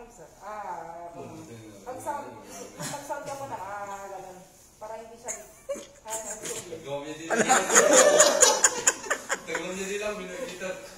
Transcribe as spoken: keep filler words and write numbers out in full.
sir. Ah, pag sound, pag sound ka mo na, ah, ganun. Para hindi siya, ah, nag-sound. Nag-comedy din lang. Nag-comedy din lang, binagkita.